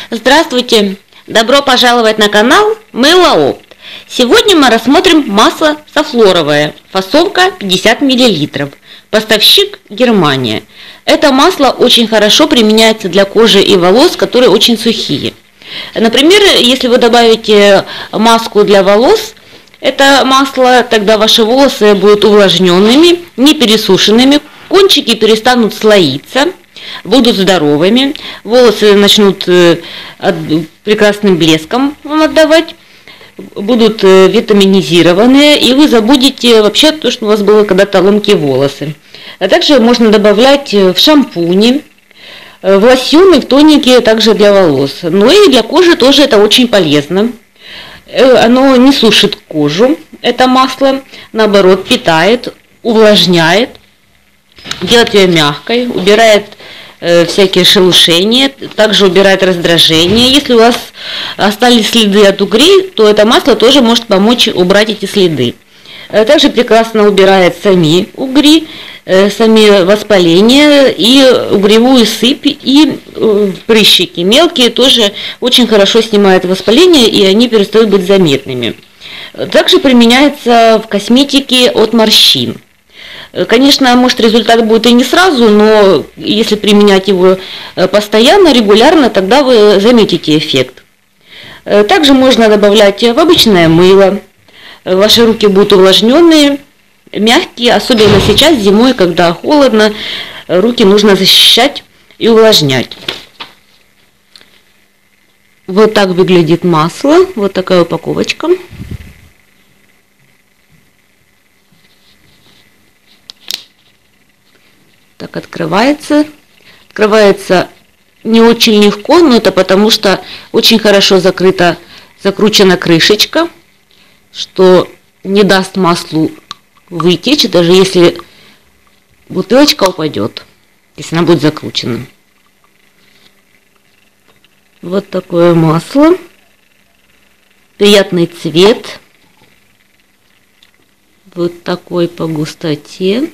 Здравствуйте! Добро пожаловать на канал Мыло Опт. Сегодня мы рассмотрим масло софлоровое, фасовка 50 мл. Поставщик Германия. Это масло очень хорошо применяется для кожи и волос, которые очень сухие. Например, если вы добавите маску для волос, это масло, тогда ваши волосы будут увлажненными, не пересушенными, кончики перестанут слоиться, будут здоровыми, волосы начнут прекрасным блеском вам отдавать, будут витаминизированные, и вы забудете вообще то, что у вас было когда-то ломкие волосы. А также можно добавлять в шампуне, в лосьоны, в тоники, также для волос. Но и для кожи тоже это очень полезно. Оно не сушит кожу, это масло, наоборот, питает, увлажняет, делает ее мягкой, убирает всякие шелушения, также убирает раздражение. Если у вас остались следы от угрей, то это масло тоже может помочь убрать эти следы. Также прекрасно убирает сами угри, сами воспаления и угревую сыпь, и прыщики мелкие тоже очень хорошо снимает воспаление, и они перестают быть заметными. Также применяется в косметике от морщин. Конечно, может, результат будет и не сразу, но если применять его постоянно, регулярно, тогда вы заметите эффект. Также можно добавлять в обычное мыло. Ваши руки будут увлажненные, мягкие, особенно сейчас зимой, когда холодно, руки нужно защищать и увлажнять. Вот так выглядит масло, вот такая упаковочка. Так открывается. Открывается не очень легко, но это потому что очень хорошо закручена крышечка, что не даст маслу вытечь, даже если бутылочка упадет, если она будет закручена. Вот такое масло. Приятный цвет. Вот такой по густоте.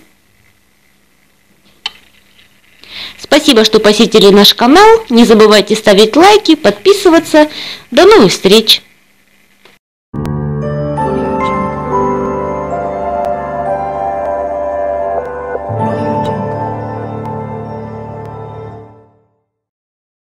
Спасибо, что посетили наш канал. Не забывайте ставить лайки, подписываться. До новых встреч!